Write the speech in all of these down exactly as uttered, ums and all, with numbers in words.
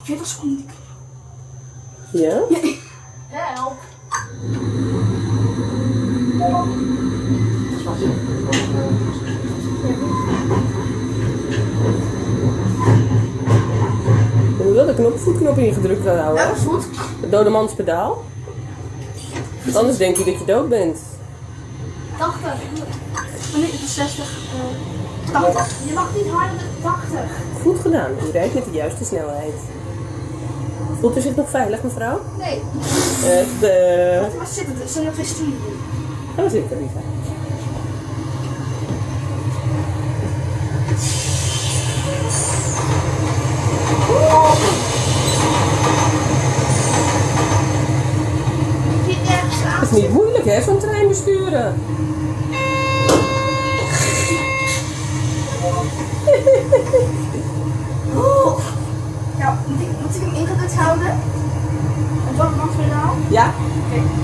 veertig seconden. Ja? Help. Je moet wel de knop, voetknop ingedrukt houden. Ja, goed. Het dodemanspedaal. Want anders denk je dat je dood bent. tachtig. Oh nee, het is zestig. Uh, tachtig. Je mag niet harder dan tachtig. Goed gedaan. U rijdt met de juiste snelheid. Voelt u zich nog veilig, mevrouw? Nee. Uh, de... Waar zit het? Er zijn nog twee stoelen. Waar zit het, Lisa? Het is niet moeilijk, hè, zo'n trein besturen. Oh. Ja, moet ik, moet ik hem ingedrukt houden? En dan nog weer nou? Ja. Oké. Okay.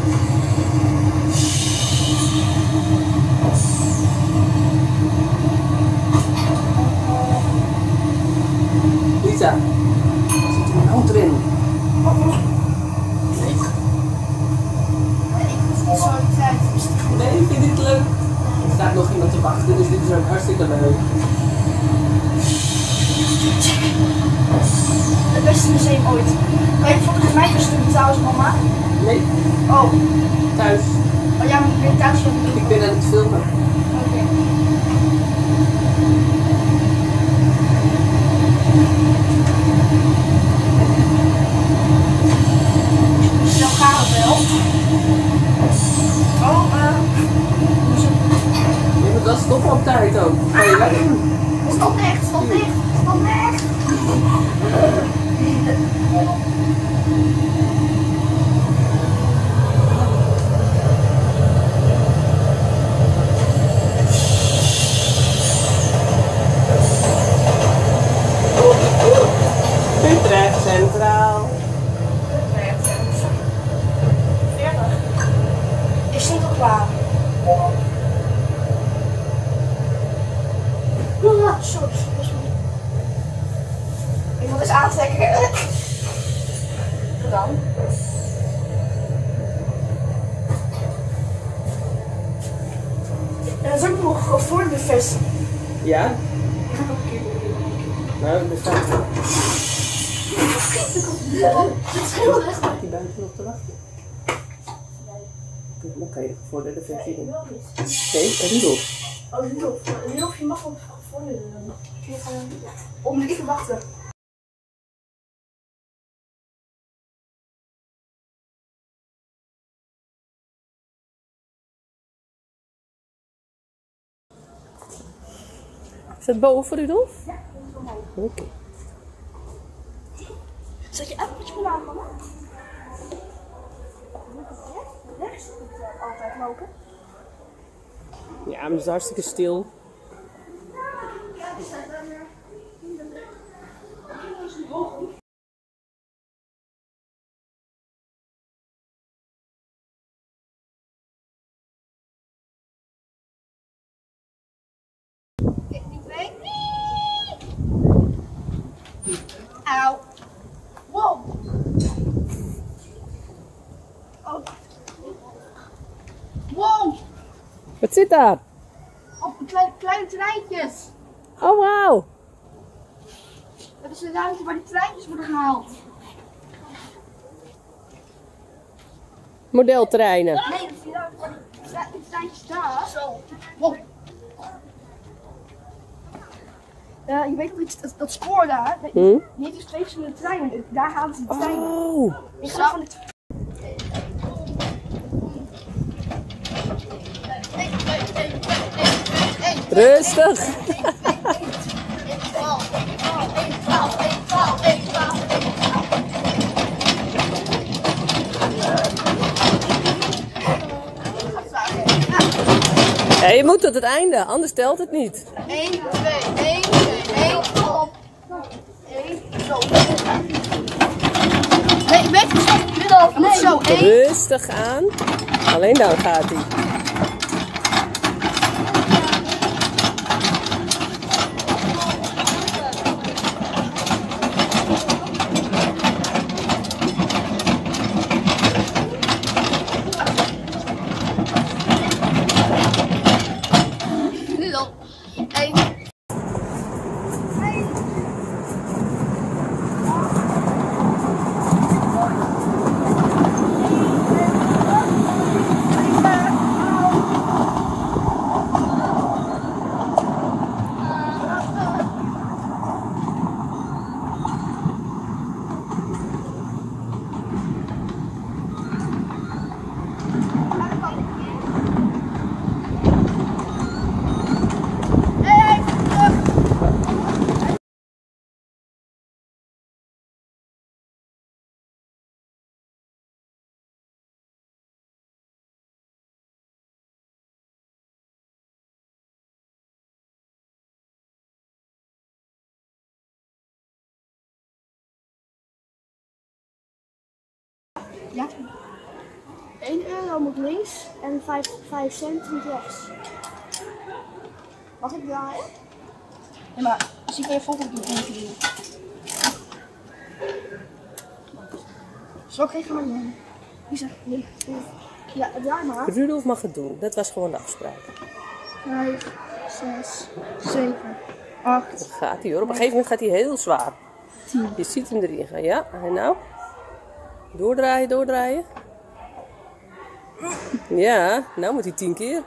Lisa, zit er een hand erin? Oh, oh. Nee. Nee, ik hoef niet zo de tijd. Nee, vind je dit leuk? Er staat nog iemand te wachten, dus dit is ook hartstikke leuk. Het beste museum ooit. Kijk, vond ik het mijn bestuur trouwens, mama? Nee. Oh. Thuis. Oh ja, maar ik ben thuis. Ik ben aan het filmen. Oké. Okay. Zo gaat het wel. Oh, eh. Je moet wel stoppen op tijd ook. Ga je weg? Stop echt, stop echt, stop echt. Utrecht Centraal. veertig. Is het al klaar? Sorry, ik moet eens aantrekken. Dan. En dat is ook nog voor de vest. Ja? Nou, er staat... Dat is heel erg. Staat die buiten nog te wachten? Dan kan je de gevorderde versie doen. Nee, Rudolf. Oh, Rudolf. Rudolf, je mag wel gevorderde doen. Om niet te wachten. Is dat boven, Rudolf? Ja, dat is wel mooi. Oké. Okay. Zet je even met je vandaan, mama? Rechts moet uh, altijd lopen. Ja, maar het is hartstikke stil. Ja, die staat daar weer. Auw. Wow. Oh. Wow. Wat zit daar? Oh, kleine, kleine treintjes. Oh, wauw. Dat is de ruimte waar die treintjes worden gehaald. Modeltreinen. Nee, dat is die ruimte waar die, die treintjes daar. Zo. Wow. Uh, je weet toch iets, dat, dat spoor daar, dat, Hm? die heeft dus twee verschillende treinen, daar halen ze die treinen. Oh. Ik ga van het... Rustig. Ja, je moet tot het einde, anders telt het niet. één, twee, één, twee, één, op. één, zo. Nee, weet je zo, middel, nee. Zo, één. Rustig aan, alleen dan gaat hij. Ja. één euro moet links en vijf cent moet rechts. Mag ik draaien? Ja, maar dus ik kan je volgende keer even doen. Zo krijg je maar doen. Wie zegt nee? Ja, draai maar. Rudolf mag het doen. Dat was gewoon de afspraak. vijf, zes, zeven, acht. Dat gaat hij hoor. Op een gegeven moment gaat hij heel zwaar. tien. Je ziet hem erin gaan. Ja, en nou? Doordraaien, doordraaien. Ja, nou moet hij tien keer.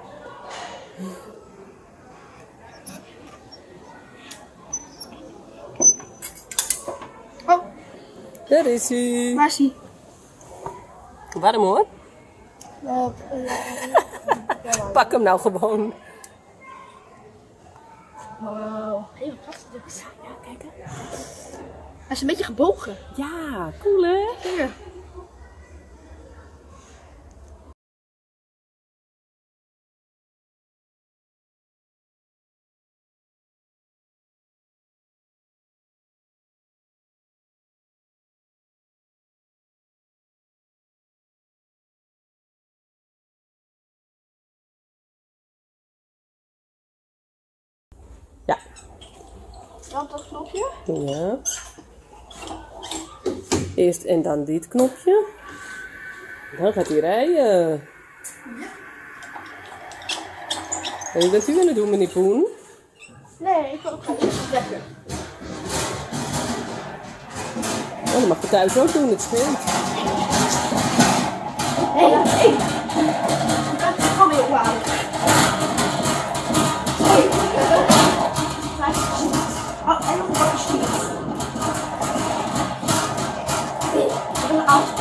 Oh, Daar is hij. waar is hij? Warm hoor. Uh, uh, Pak hem nou gewoon. wow. Even plastic. Ja, kijk hè. Hij is een beetje gebogen. Ja, cool hè? Hier. Ja. Dan dat knopje. Ja. Eerst en dan dit knopje. Dan gaat hij rijden. En wat bent u aan het doen, meneer Poen? Nee, ik wil ook gewoon lekker. Oh, dat mag je thuis ook doen, het scheelt. Hé, hey, hé! Dat is gewoon weer kwalijk. Oh, en nog een bakje schiet. Ik wil af.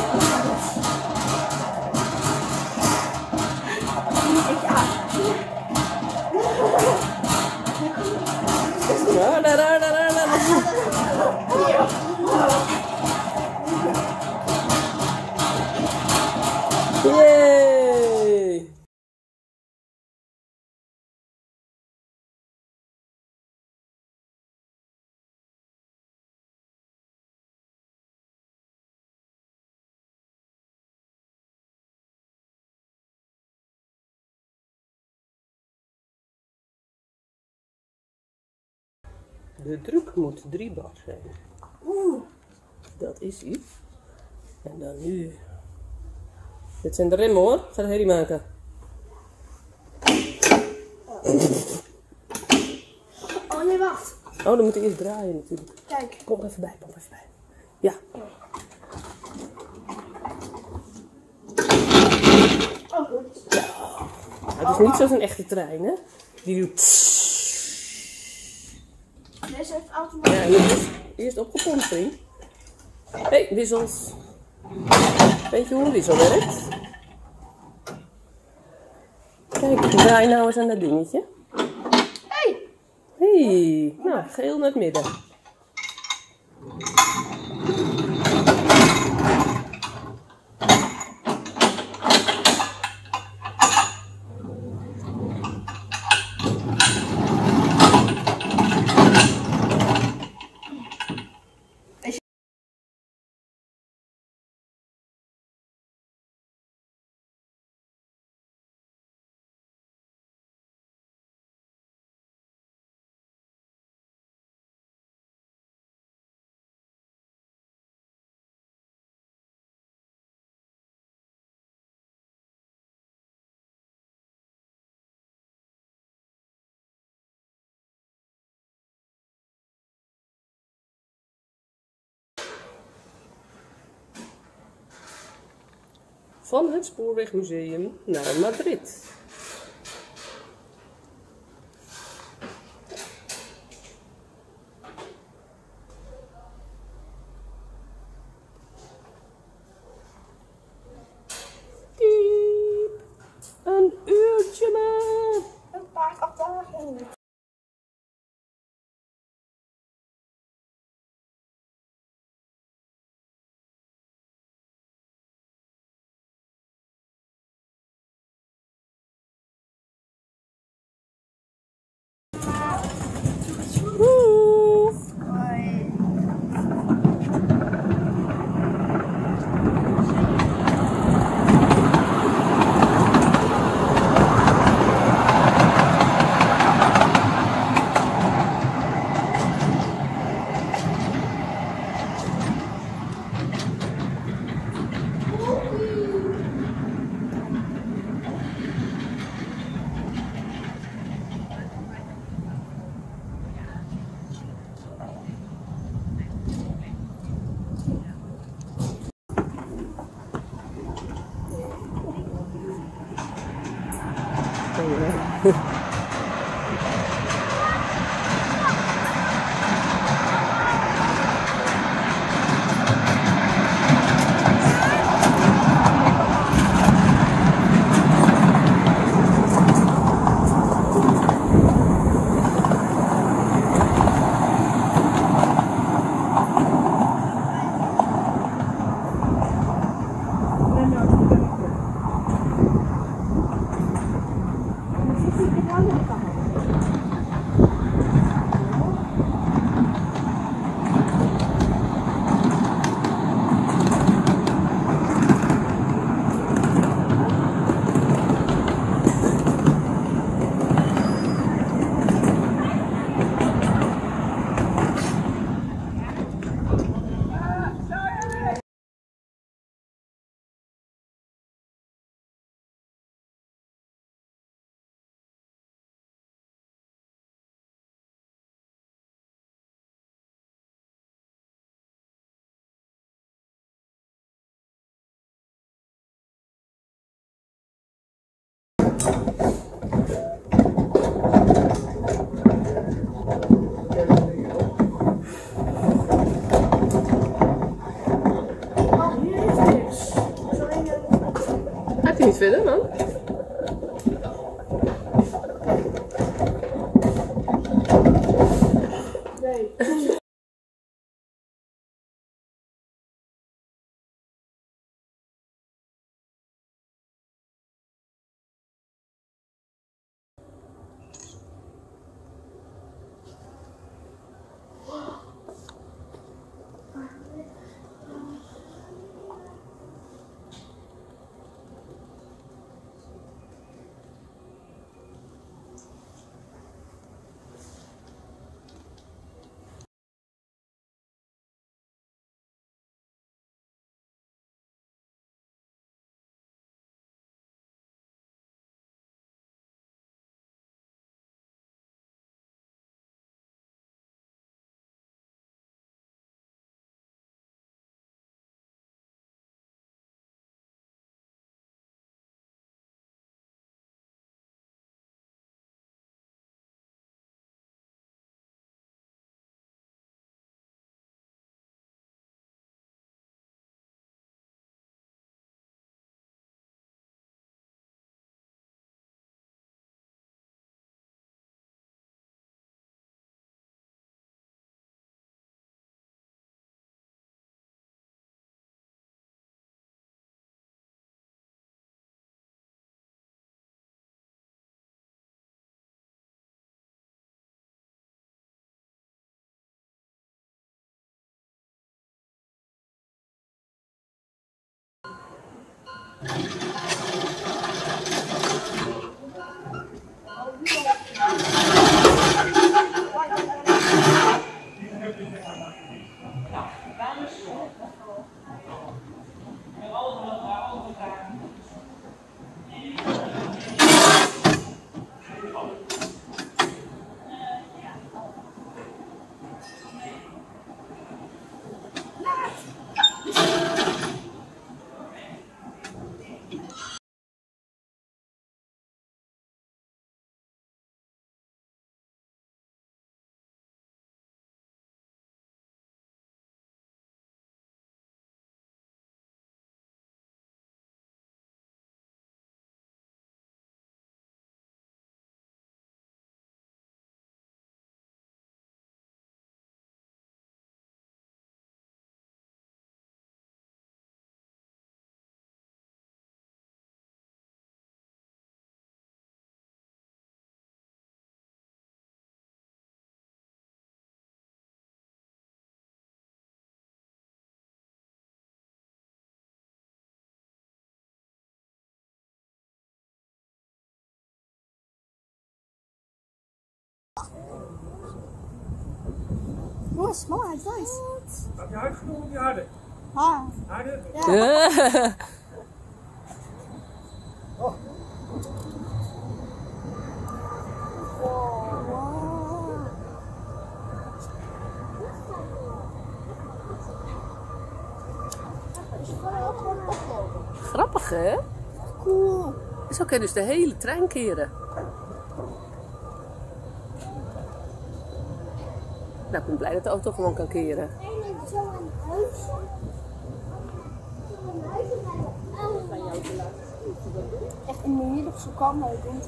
Ja, daar, daar, daar, daar, daar. Yay! De druk moet drie bar zijn. Oeh. Dat is iets. En dan nu. Dit zijn de remmen hoor. Ik ga het herrie maken. Oh nee, wacht. Oh, dan moet je eerst draaien natuurlijk. Kijk. Kom even bij, kom even bij. Ja. Oh, goed. Het is niet zoals een echte trein hè. Die doet. Deze heeft automatisch. Ja, en dan is eerst opgepompt vriend. Hé, hey, wissels. Weet je hoe een wissel werkt? Kijk, draai nou eens aan dat dingetje. Hey! Hé, hey, nou, geel naar het midden. Van het Spoorwegmuseum naar Madrid. Ja. Gaat hij niet verder, man? Nee. Oh, small, it's nice. Heb je hard genoeg of je harder? Ah. Harder? Ja. Oh. Grappig, hè? Cool. Zo kan je dus de hele trein keren. Nou, ik ben blij dat de auto gewoon kan keren. Echt in de middag zo kan het doen.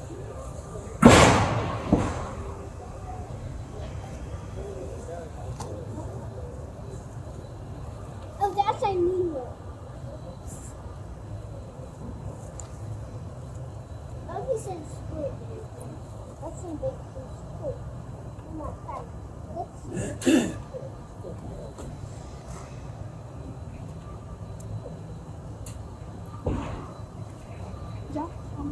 Oh, daar zijn nieuwe. Dat is een squid. Dat is een beetje squid. Maar kijk, dat is een squid. Ja.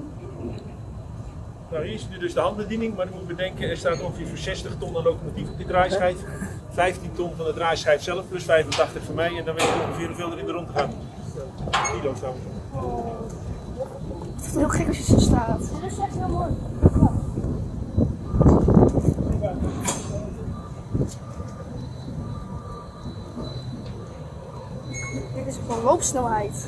Nou, hier is nu dus de handbediening, maar je moet bedenken, er staat ongeveer voor zestig ton een locomotief op die draaischijf. vijftien ton van de draaischijf zelf, plus vijfentachtig voor mij. En dan weet je ongeveer hoeveel er in de rond gaat. Kilo trouwens. Het is heel gek als je zo staat. Dat is echt heel mooi. Dit is gewoon loopsnelheid.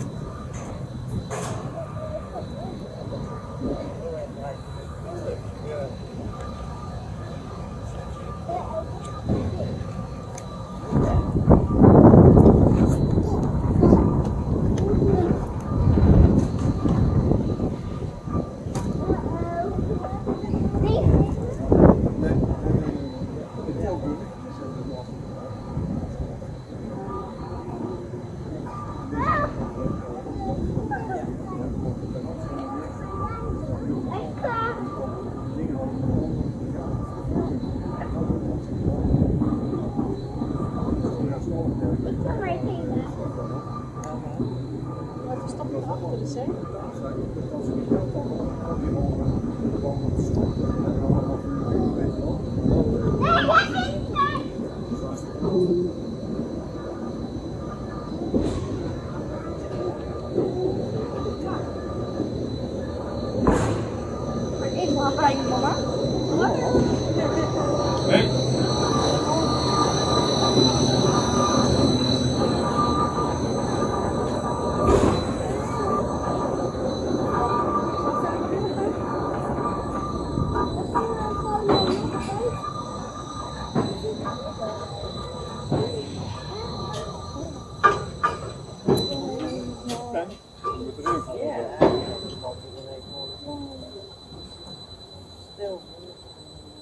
Nee.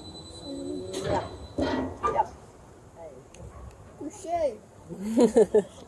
Touché.